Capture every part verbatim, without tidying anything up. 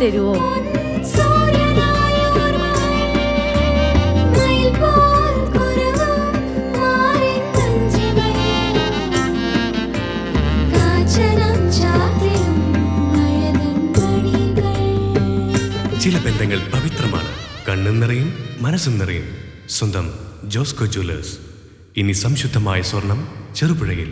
തരുമോ? ചില ബന്ധങ്ങൾ പവിത്രമാണ്. കണ്ണും നിറയും മനസ്സും നിറയും. സ്വന്തം ജോസ്കോ ജ്വല്ലേഴ്സ്. ഇനി സംശുദ്ധമായ സ്വർണം ചെറുപുഴയിൽ.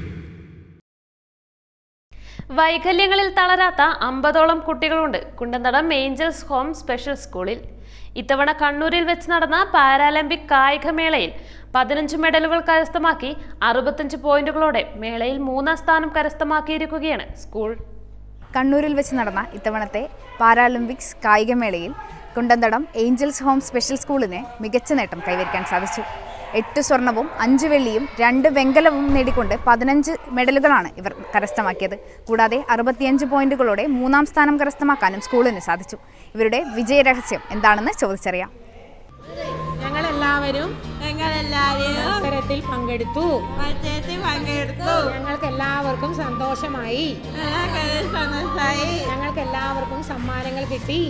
വൈകല്യങ്ങളിൽ തളരാത്ത അമ്പതോളം കുട്ടികളുണ്ട് കുണ്ടന്തടം ഏഞ്ചൽസ് ഹോം സ്പെഷ്യൽ സ്കൂളിൽ. ഇത്തവണ കണ്ണൂരിൽ വെച്ച് നടന്ന പാരാലിമ്പിക് കായികമേളയിൽ പതിനഞ്ച് മെഡലുകൾ കരസ്ഥമാക്കി അറുപത്തഞ്ച് പോയിന്റുകളോടെ മേളയിൽ മൂന്നാം സ്ഥാനം കരസ്ഥമാക്കിയിരിക്കുകയാണ് സ്കൂൾ. കണ്ണൂരിൽ വെച്ച് നടന്ന ഇത്തവണത്തെ പാരാലിമ്പിക്സ് കായികമേളയിൽ കുണ്ടന്തടം ഏഞ്ചൽസ് ഹോം സ്പെഷ്യൽ സ്കൂളിന് മികച്ച നേട്ടം കൈവരിക്കാൻ സാധിച്ചു. എട്ട് സ്വർണവും അഞ്ച് വെള്ളിയും രണ്ട് വെങ്കലവും നേടിക്കൊണ്ട് പതിനഞ്ച് മെഡലുകളാണ് ഇവർ കരസ്ഥമാക്കിയത്. കൂടാതെ അറുപത്തിയഞ്ച് പോയിന്റുകളോടെ മൂന്നാം സ്ഥാനം കരസ്ഥമാക്കാനും സ്കൂളിന് സാധിച്ചു. ഇവരുടെ വിജയരഹസ്യം എന്താണെന്ന് ചോദിച്ചറിയാം. ഞങ്ങളെല്ലാവരും മത്സരത്തിൽ പങ്കെടുത്തു ഞങ്ങൾക്ക് എല്ലാവർക്കും സന്തോഷമായി. ഞങ്ങൾക്ക് എല്ലാവർക്കും സമ്മാനങ്ങൾ കിട്ടി.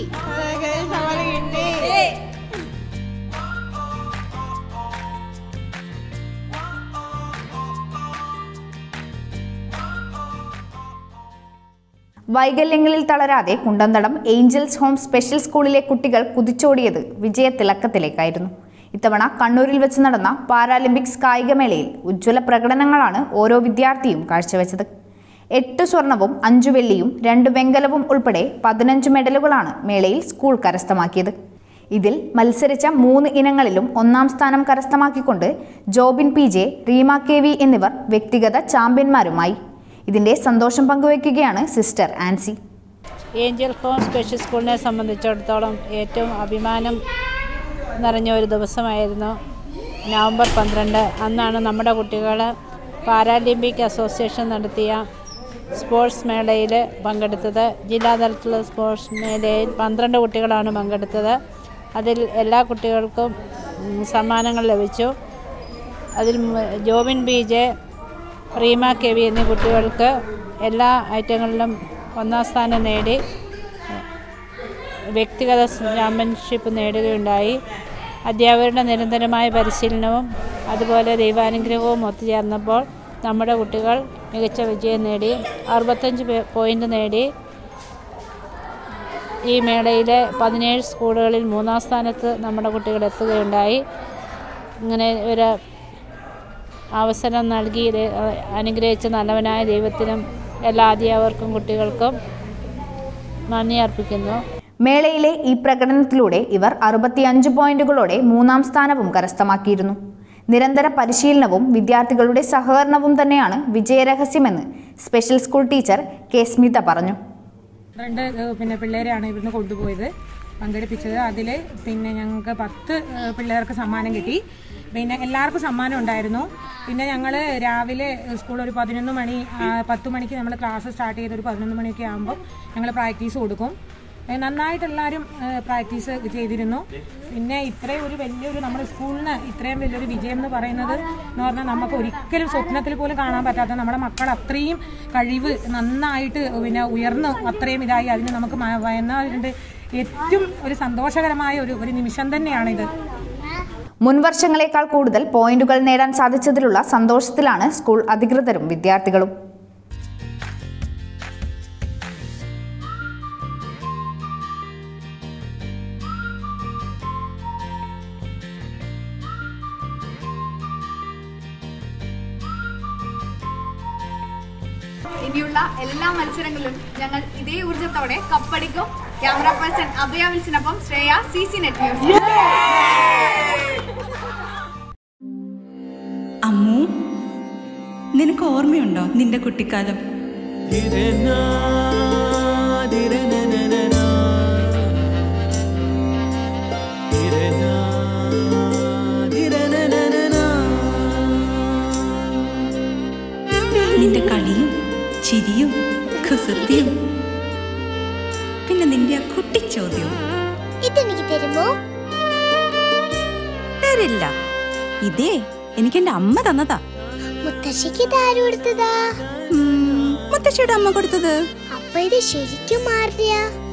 വൈകല്യങ്ങളിൽ തളരാതെ കുണ്ടന്തടം ഏഞ്ചൽസ് ഹോം സ്പെഷ്യൽ സ്കൂളിലെ കുട്ടികൾ കുതിച്ചോടിയത് വിജയത്തിളക്കത്തിലേക്കായിരുന്നു. ഇത്തവണ കണ്ണൂരിൽ വെച്ച് നടന്ന പാരാലിമ്പിക്സ് കായികമേളയിൽ ഉജ്ജ്വല പ്രകടനങ്ങളാണ് ഓരോ വിദ്യാർത്ഥിയും കാഴ്ചവെച്ചത്. എട്ട് സ്വർണവും അഞ്ചു വെള്ളിയും രണ്ട് വെങ്കലവും ഉൾപ്പെടെ പതിനഞ്ച് മെഡലുകളാണ് മേളയിൽ സ്കൂൾ കരസ്ഥമാക്കിയത്. ഇതിൽ മത്സരിച്ച മൂന്ന് ഇനങ്ങളിലും ഒന്നാം സ്ഥാനം കരസ്ഥമാക്കിക്കൊണ്ട് Jobin P J, Reema K V എന്നിവർ വ്യക്തിഗത ചാമ്പ്യന്മാരുമായി. ഇതിന്റെ സന്തോഷം പങ്കുവയ്ക്കുകയാണ് sister Ancy. Angel Home Special സ്കൂളിനെ സംബന്ധിച്ചിടത്തോളം ഏറ്റവും അഭിമാനം നിറഞ്ഞ ഒരു ദിവസമായിരുന്നു നവംബർ പന്ത്രണ്ട്. അന്നാണ് നമ്മുടെ കുട്ടികൾ പാരാലിമ്പിക് അസോസിയേഷൻ നടത്തിയ സ്പോർട്സ് മേളയിൽ പങ്കെടുത്തത്. ജില്ലാതലത്തിലുള്ള സ്പോർട്സ് മേളയിൽ പന്ത്രണ്ട് കുട്ടികളാണ് പങ്കെടുത്തത്. അതിൽ എല്ലാ കുട്ടികൾക്കും സമ്മാനങ്ങൾ ലഭിച്ചു. അതിൽ Jobin B J, Reema K V എന്നീ കുട്ടികൾക്ക് എല്ലാ ഐറ്റങ്ങളിലും ഒന്നാം സ്ഥാനം നേടി വ്യക്തിഗത ചാമ്പ്യൻഷിപ്പ് നേടുകയുണ്ടായി. അധ്യാപകരുടെ നിരന്തരമായ പരിശീലനവും അതുപോലെ ദൈവാനുഗ്രഹവും ഒത്തുചേർന്നപ്പോൾ നമ്മുടെ കുട്ടികൾ മികച്ച വിജയം നേടി. അറുപത്തഞ്ച് പോയിൻ്റ് നേടി ഈ മേളയിലെ പതിനേഴ് സ്കൂളുകളിൽ മൂന്നാം സ്ഥാനത്ത് നമ്മുടെ കുട്ടികൾ എത്തുകയുണ്ടായി. ഇങ്ങനെ ഒരു അവസരം നൽകി അനുഗ്രഹിച്ച നല്ലവനായ ദൈവത്തിനും എല്ലാ അധ്യാപകർക്കും കുട്ടികൾക്കും നന്ദി അർപ്പിക്കുന്നു. മേളയിലെ ഈ പ്രകടനത്തിലൂടെ ഇവർ അറുപത്തിയഞ്ച് പോയിന്റുകളോടെ മൂന്നാം സ്ഥാനവും കരസ്ഥമാക്കിയിരുന്നു. നിരന്തര പരിശീലനവും വിദ്യാർത്ഥികളുടെ സഹകരണവും തന്നെയാണ് വിജയരഹസ്യമെന്ന് special school teacher K Smitha പറഞ്ഞു. രണ്ട് പിന്നെ പിള്ളേരെയാണ് ഇവിടുന്ന് കൊണ്ടുപോയത് പങ്കെടുപ്പിച്ചത്. അതിൽ പിന്നെ ഞങ്ങൾക്ക് പത്ത് പിള്ളേർക്ക് സമ്മാനം കിട്ടി. പിന്നെ എല്ലാവർക്കും സമ്മാനം ഉണ്ടായിരുന്നു. പിന്നെ ഞങ്ങൾ രാവിലെ സ്കൂൾ ഒരു പതിനൊന്ന് മണി പത്ത് മണിക്ക് നമ്മൾ ക്ലാസ് സ്റ്റാർട്ട് ചെയ്ത് ഒരു പതിനൊന്ന് മണിയൊക്കെ ആകുമ്പോൾ ഞങ്ങൾ പ്രാക്ടീസ് കൊടുക്കും. നന്നായിട്ട് എല്ലാവരും പ്രാക്ടീസ് ചെയ്തിരുന്നു. പിന്നെ ഇത്രയും ഒരു വലിയൊരു നമ്മുടെ സ്കൂളിന് ഇത്രയും വലിയൊരു വിജയം എന്ന് പറയുന്നത് എന്ന് പറഞ്ഞാൽ നമുക്ക് ഒരിക്കലും സ്വപ്നത്തിൽ പോലും കാണാൻ പറ്റാത്ത നമ്മുടെ മക്കൾ അത്രയും കഴിവ് നന്നായിട്ട് പിന്നെ ഉയർന്ന് അത്രയും ഇതായി അതിന് നമുക്ക് വയനാടിൻ്റെ ഏറ്റവും ഒരു സന്തോഷകരമായ ഒരു ഒരു നിമിഷം തന്നെയാണിത്. മുൻവർഷങ്ങളെക്കാൾ കൂടുതൽ പോയിന്റുകൾ നേടാൻ സാധിച്ചതിലുള്ള സന്തോഷത്തിലാണ് സ്കൂൾ അധികൃതരും വിദ്യാർത്ഥികളും. ഇനിയുള്ള എല്ലാ മത്സരങ്ങളിലും ഞങ്ങൾ ഇതേ ഊർജ്ജത്തോടെ കപ്പടിക്കും. ക്യാമറ പേഴ്സൺ അഭയ വിൽസിനൊപ്പം Shreya, C C net news. Ammu, നിനക്ക് ഓർമ്മയുണ്ടോ നിന്റെ കുട്ടിക്കാലം? നിന്റെ കളിയും ചിരിയും കുസൃതിയും പിന്നെ നിന്റെ ആ കുട്ടിച്ചോദ്യവും. ഇതെനിക്ക് തരുമോ? തരില്ല. ഇതേ എനിക്ക് എന്റെ അമ്മ തന്നതാ. മുത്തശ്ശിക്ക് ഇതാര് കൊടുത്തതാ? മുത്തശ്ശിയുടെ അമ്മ കൊടുത്തത്. അപ്പൊ ഇത് ശരിക്കും മാറിയ